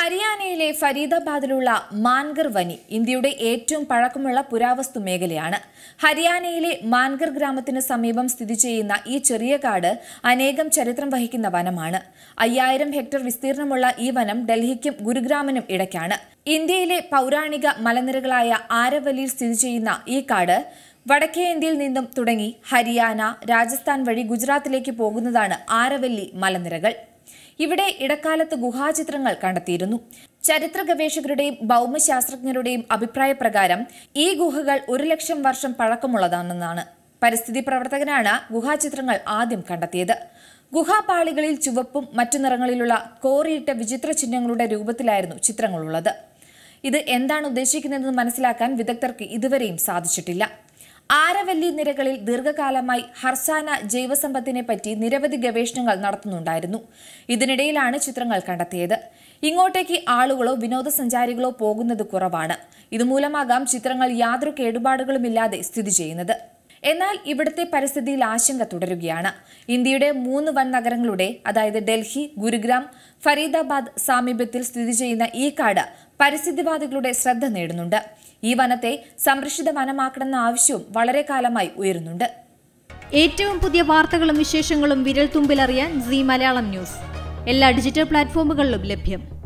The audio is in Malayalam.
ഹരിയാനയിലെ ഫരീദാബാദിലുള്ള മാൻഗർ വനി ഇന്ത്യയുടെ ഏറ്റവും പഴക്കമുള്ള പുരാവസ്തു മേഖലയാണ്. ഹരിയാനയിലെ മാൻഗർ ഗ്രാമത്തിന് സമീപം സ്ഥിതി ചെയ്യുന്ന ഈ ചെറിയ കാട് അനേകം ചരിത്രം വഹിക്കുന്ന വനമാണ്. 5000 ഹെക്ടർ വിസ്തീർണമുള്ള ഈ വനം ഡൽഹിക്കും ഗുരുഗ്രാമിനും ഇടയ്ക്കാണ്. ഇന്ത്യയിലെ പൗരാണിക മലനിരകളായ ആരവല്ലിയിൽ സ്ഥിതി ചെയ്യുന്ന ഈ കാട് വടക്കേ ഇന്ത്യയിൽ നിന്നും തുടങ്ങി ഹരിയാന, രാജസ്ഥാൻ വഴി ഗുജറാത്തിലേക്ക് പോകുന്നതാണ് ആരവല്ലി മലനിരകൾ. ഇവിടെ ഇടക്കാലത്ത് ഗുഹാചിത്രങ്ങൾ കണ്ടെത്തിയിരുന്നു. ചരിത്ര ഗവേഷകരുടെയും ഭൗമശാസ്ത്രജ്ഞരുടെയും അഭിപ്രായപ്രകാരം ഈ ഗുഹകൾ 1,00,000 വർഷം പഴക്കമുള്ളതാണെന്നാണ്. പരിസ്ഥിതി പ്രവർത്തകനാണ് ഗുഹാചിത്രങ്ങൾ ആദ്യം കണ്ടെത്തിയത്. ഗുഹാപാളികളിൽ ചുവപ്പും മറ്റു നിറങ്ങളിലുള്ള കോറിയിട്ട വിചിത്ര ചിഹ്നങ്ങളുടെ രൂപത്തിലായിരുന്നു ചിത്രങ്ങളുള്ളത്. ഇത് എന്താണ് ഉദ്ദേശിക്കുന്നതെന്ന് മനസ്സിലാക്കാൻ വിദഗ്ധർക്ക് ഇതുവരെയും സാധിച്ചിട്ടില്ല. ആരവല്ലി നിരകളിൽ ദീർഘകാലമായി ഹർസാന ജൈവസമ്പത്തിനെ പറ്റി നിരവധി ഗവേഷണങ്ങൾ നടത്തുന്നുണ്ടായിരുന്നു. ഇതിനിടയിലാണ് ചിത്രങ്ങൾ കണ്ടെത്തിയത്. ഇങ്ങോട്ടേക്ക് ആളുകളോ വിനോദസഞ്ചാരികളോ പോകുന്നത് കുറവാണ്. ഇതുമൂലമാകാം ചിത്രങ്ങൾ യാതൊരു കേടുപാടുകളുമില്ലാതെ സ്ഥിതി ചെയ്യുന്നത്. എന്നാൽ ഇവിടുത്തെ പരിസ്ഥിതിയിൽ ആശങ്ക തുടരുകയാണ്. ഇന്ത്യയുടെ 3 വൻ നഗരങ്ങളുടെ, അതായത് ഡൽഹി, ഗുരുഗ്രാം, ഫരീദാബാദ് സാമീപ്യത്തിൽ സ്ഥിതി ചെയ്യുന്ന ഈ കാട് പരിസ്ഥിതിവാദികളുടെ ശ്രദ്ധ നേടുന്നുണ്ട്. ഈ വനത്തെ സംരക്ഷിത വനമാക്കണമെന്ന ആവശ്യവും വളരെ കാലമായി ഉയരുന്നുണ്ട്. ഏറ്റവും പുതിയ വാർത്തകളും വിശേഷങ്ങളും വിരൽ തുമ്പിലറിയാൻ സീ മലയാളം ന്യൂസ് എല്ലാ ഡിജിറ്റൽ പ്ലാറ്റ്ഫോമുകളിലും ലഭ്യം.